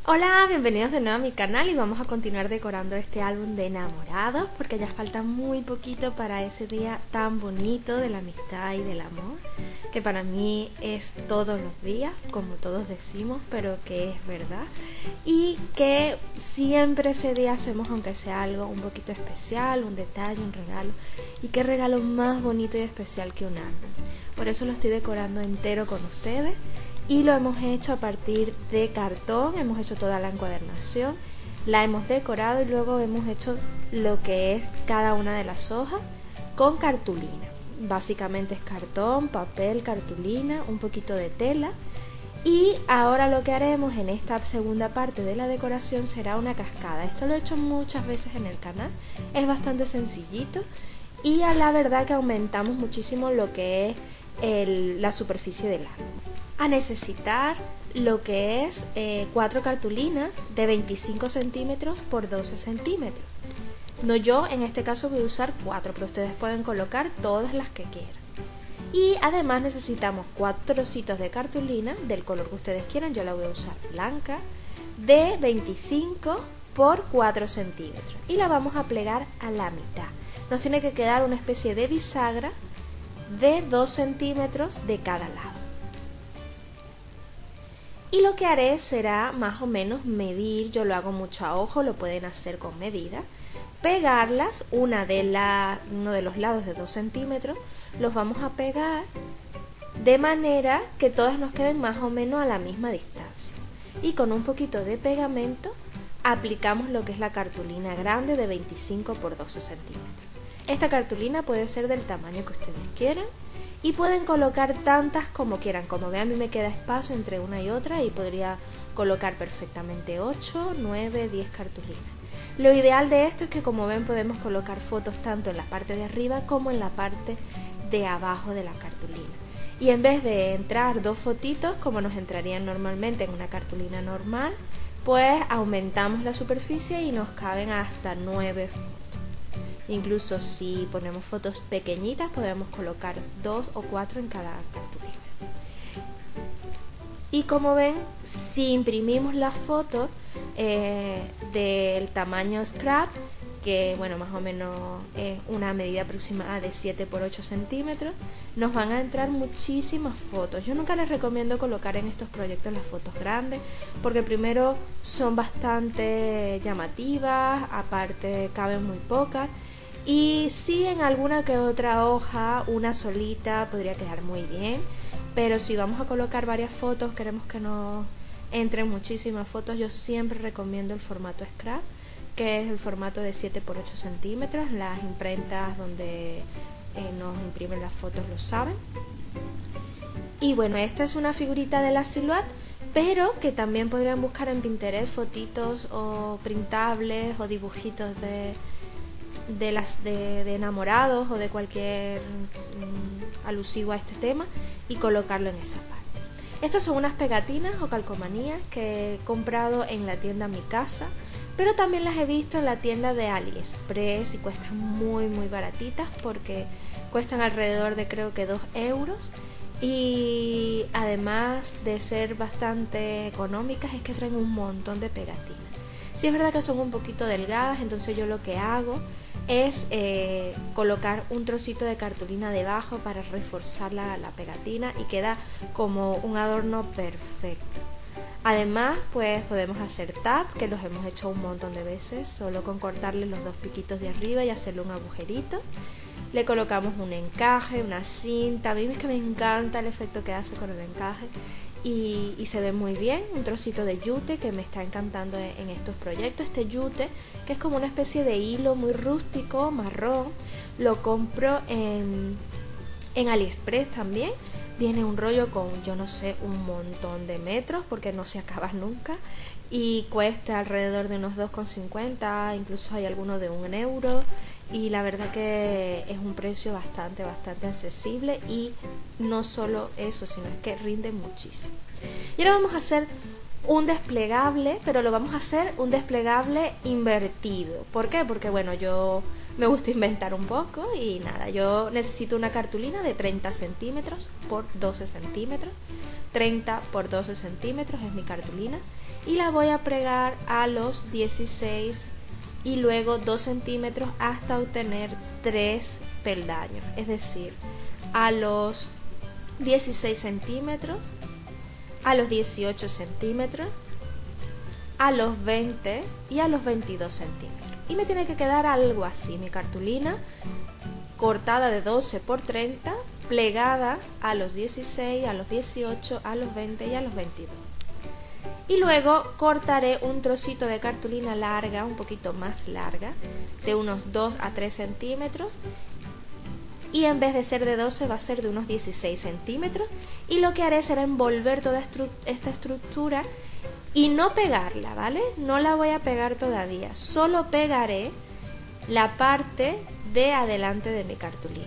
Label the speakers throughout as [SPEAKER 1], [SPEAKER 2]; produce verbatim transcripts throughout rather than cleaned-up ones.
[SPEAKER 1] Hola, bienvenidos de nuevo a mi canal y vamos a continuar decorando este álbum de enamorados porque ya falta muy poquito para ese día tan bonito de la amistad y del amor, que para mí es todos los días, como todos decimos, pero que es verdad, y que siempre ese día hacemos aunque sea algo un poquito especial, un detalle, un regalo, y qué regalo más bonito y especial que un álbum. Por eso lo estoy decorando entero con ustedes. Y lo hemos hecho a partir de cartón, hemos hecho toda la encuadernación, la hemos decorado y luego hemos hecho lo que es cada una de las hojas con cartulina. Básicamente es cartón, papel, cartulina, un poquito de tela. Y ahora lo que haremos en esta segunda parte de la decoración será una cascada. Esto lo he hecho muchas veces en el canal, es bastante sencillito y a la verdad que aumentamos muchísimo lo que es el, la superficie del álbum. A necesitar lo que es eh, cuatro cartulinas de veinticinco centímetros por doce centímetros. No, yo en este caso voy a usar cuatro, pero ustedes pueden colocar todas las que quieran. Y además necesitamos cuatro trocitos de cartulina del color que ustedes quieran. Yo la voy a usar blanca, de veinticinco por cuatro centímetros, y la vamos a plegar a la mitad. Nos tiene que quedar una especie de bisagra de dos centímetros de cada lado. Y lo que haré será más o menos medir, yo lo hago mucho a ojo, lo pueden hacer con medida, pegarlas, una de la, uno de los lados de dos centímetros, los vamos a pegar de manera que todas nos queden más o menos a la misma distancia. Y con un poquito de pegamento aplicamos lo que es la cartulina grande de veinticinco por doce centímetros. Esta cartulina puede ser del tamaño que ustedes quieran. Y pueden colocar tantas como quieran. Como ven, a mí me queda espacio entre una y otra y podría colocar perfectamente ocho, nueve, diez cartulinas. Lo ideal de esto es que, como ven, podemos colocar fotos tanto en la parte de arriba como en la parte de abajo de la cartulina. Y en vez de entrar dos fotitos como nos entrarían normalmente en una cartulina normal, pues aumentamos la superficie y nos caben hasta nueve fotos. Incluso si ponemos fotos pequeñitas podemos colocar dos o cuatro en cada cartulina. Y como ven, si imprimimos las fotos eh, del tamaño scrap, que bueno, más o menos es una medida aproximada de siete por ocho centímetros, nos van a entrar muchísimas fotos. Yo nunca les recomiendo colocar en estos proyectos las fotos grandes, porque primero son bastante llamativas, aparte caben muy pocas. Y sí, en alguna que otra hoja, una solita podría quedar muy bien, pero si vamos a colocar varias fotos, queremos que nos entren muchísimas fotos, yo siempre recomiendo el formato scrap, que es el formato de siete por ocho centímetros. Las imprentas donde eh, nos imprimen las fotos lo saben. Y bueno, esta es una figurita de la Silhouette, pero que también podrían buscar en Pinterest fotitos o printables o dibujitos de... De, las, de, de enamorados o de cualquier mm, alusivo a este tema y colocarlo en esa parte. Estas son unas pegatinas o calcomanías que he comprado en la tienda Mi Casa, pero también las he visto en la tienda de AliExpress y cuestan muy muy baratitas porque cuestan alrededor de creo que dos euros, y además de ser bastante económicas es que traen un montón de pegatinas. Si es verdad que son un poquito delgadas, entonces yo lo que hago es eh, colocar un trocito de cartulina debajo para reforzar la, la pegatina y queda como un adorno perfecto. Además, pues podemos hacer tabs, que los hemos hecho un montón de veces, solo con cortarle los dos piquitos de arriba y hacerle un agujerito. Le colocamos un encaje, una cinta. A mí es que me encanta el efecto que hace con el encaje. Y, y se ve muy bien. Un trocito de yute que me está encantando en, en estos proyectos. Este yute, que es como una especie de hilo muy rústico, marrón, lo compro en, en AliExpress también. Viene un rollo con, yo no sé, un montón de metros porque no se acaba nunca, y cuesta alrededor de unos dos con cincuenta, incluso hay algunos de un euro, y la verdad que es un precio bastante, bastante accesible. Y no solo eso, sino es que rinde muchísimo. Y ahora vamos a hacer un desplegable, pero lo vamos a hacer un desplegable invertido. ¿Por qué? Porque bueno, yo me gusta inventar un poco y nada, yo necesito una cartulina de treinta centímetros por doce centímetros treinta por doce centímetros, es mi cartulina, y la voy a plegar a los dieciséis y luego dos centímetros hasta obtener tres peldaños, es decir, a los dieciséis centímetros, a los dieciocho centímetros, a los veinte y a los veintidós centímetros. Y me tiene que quedar algo así, mi cartulina cortada de doce por treinta, plegada a los dieciséis, a los dieciocho, a los veinte y a los veintidós. Y luego cortaré un trocito de cartulina larga, un poquito más larga, de unos dos a tres centímetros, y en vez de ser de doce va a ser de unos dieciséis centímetros, y lo que haré será envolver toda estru- esta estructura y no pegarla, ¿vale? No la voy a pegar todavía, solo pegaré la parte de adelante de mi cartulina.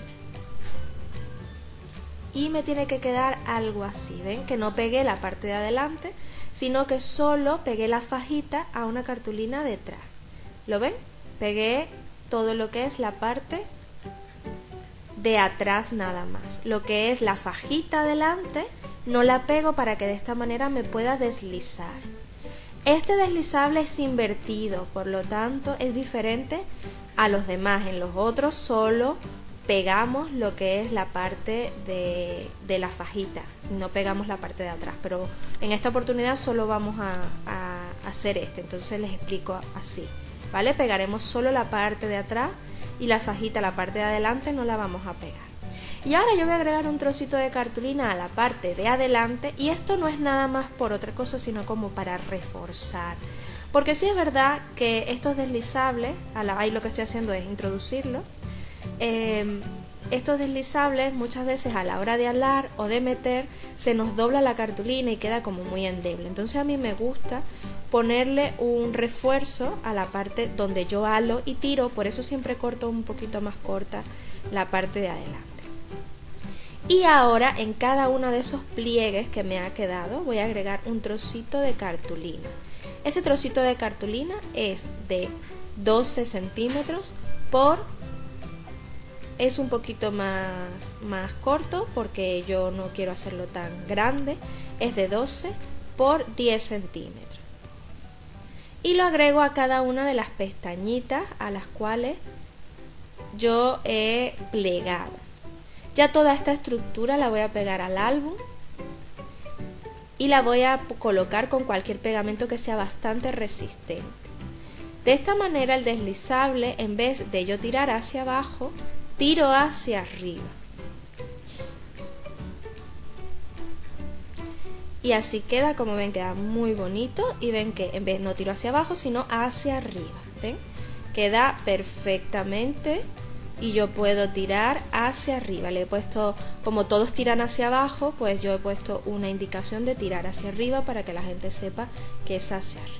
[SPEAKER 1] Y me tiene que quedar algo así, ¿ven? Que no pegué la parte de adelante, sino que solo pegué la fajita a una cartulina detrás. ¿Lo ven? Pegué todo lo que es la parte de atrás nada más. Lo que es la fajita adelante no la pego para que de esta manera me pueda deslizar. Este deslizable es invertido, por lo tanto es diferente a los demás. En los otros solo pegamos lo que es la parte de, de la fajita, no pegamos la parte de atrás, pero en esta oportunidad solo vamos a, a hacer este, entonces les explico así, ¿vale? Pegaremos solo la parte de atrás y la fajita, la parte de adelante, no la vamos a pegar. Y ahora yo voy a agregar un trocito de cartulina a la parte de adelante, y esto no es nada más por otra cosa, sino como para reforzar. Porque sí es verdad que estos deslizables, ahí lo que estoy haciendo es introducirlo, eh, estos deslizables muchas veces a la hora de alar o de meter se nos dobla la cartulina y queda como muy endeble. Entonces a mí me gusta ponerle un refuerzo a la parte donde yo halo y tiro, por eso siempre corto un poquito más corta la parte de adelante. Y ahora en cada uno de esos pliegues que me ha quedado voy a agregar un trocito de cartulina. Este trocito de cartulina es de doce centímetros por, es un poquito más, más corto porque yo no quiero hacerlo tan grande, es de doce por diez centímetros. Y lo agrego a cada una de las pestañitas a las cuales yo he plegado. Ya toda esta estructura la voy a pegar al álbum y la voy a colocar con cualquier pegamento que sea bastante resistente. De esta manera el deslizable, en vez de yo tirar hacia abajo, tiro hacia arriba. Y así queda, como ven, queda muy bonito, y ven que en vez no tiro hacia abajo, sino hacia arriba. ¿Ven? Queda perfectamente. Y yo puedo tirar hacia arriba. Le he puesto, como todos tiran hacia abajo, pues yo he puesto una indicación de tirar hacia arriba para que la gente sepa que es hacia arriba.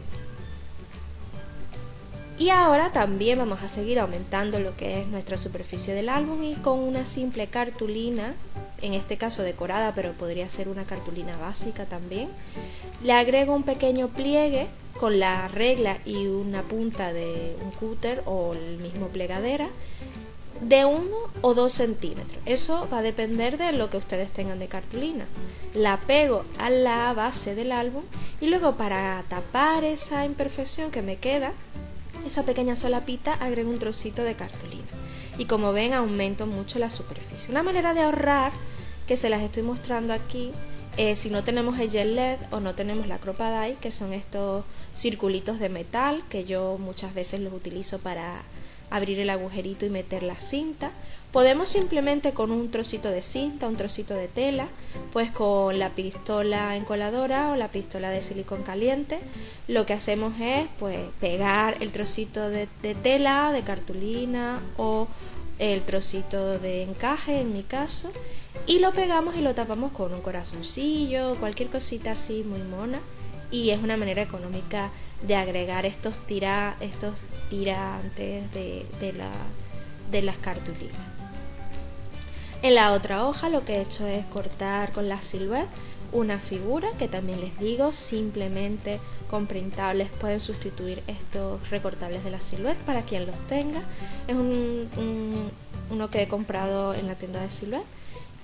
[SPEAKER 1] Y ahora también vamos a seguir aumentando lo que es nuestra superficie del álbum, y con una simple cartulina, en este caso decorada, pero podría ser una cartulina básica también, le agrego un pequeño pliegue con la regla y una punta de un cúter o el mismo plegadera de uno o dos centímetros. Eso va a depender de lo que ustedes tengan de cartulina. La pego a la base del álbum y luego, para tapar esa imperfección que me queda, esa pequeña solapita, agrego un trocito de cartulina. Y como ven, aumento mucho la superficie. Una manera de ahorrar, que se las estoy mostrando aquí, eh, si no tenemos el gel L E D o no tenemos la Crop-A-Dye, que son estos circulitos de metal que yo muchas veces los utilizo para abrir el agujerito y meter la cinta, podemos simplemente con un trocito de cinta, un trocito de tela, pues con la pistola encoladora o la pistola de silicón caliente, lo que hacemos es pues pegar el trocito de, de tela, de cartulina o el trocito de encaje en mi caso, y lo pegamos y lo tapamos con un corazoncillo, cualquier cosita así muy mona, y es una manera económica de agregar estos, tira, estos tirantes de, de, la, de las cartulinas. En la otra hoja lo que he hecho es cortar con la Silhouette una figura, que también les digo, simplemente con printables pueden sustituir estos recortables de la Silhouette para quien los tenga. Es un, un, uno que he comprado en la tienda de Silhouette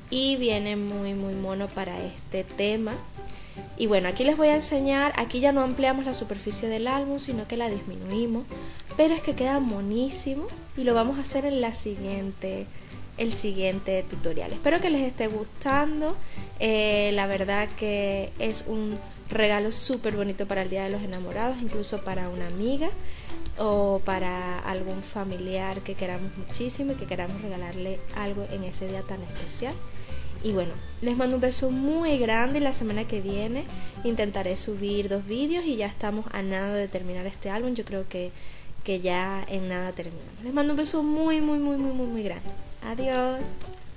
[SPEAKER 1] y viene muy muy mono para este tema. Y bueno, aquí les voy a enseñar, aquí ya no ampliamos la superficie del álbum, sino que la disminuimos, pero es que queda monísimo y lo vamos a hacer en la siguiente, el siguiente tutorial. Espero que les esté gustando, eh, la verdad que es un regalo súper bonito para el Día de los Enamorados, incluso para una amiga o para algún familiar que queramos muchísimo y que queramos regalarle algo en ese día tan especial. Y bueno, les mando un beso muy grande y la semana que viene intentaré subir dos vídeos y ya estamos a nada de terminar este álbum. Yo creo que, que ya en nada terminamos. Les mando un beso muy, muy, muy, muy, muy, muy grande. Adiós.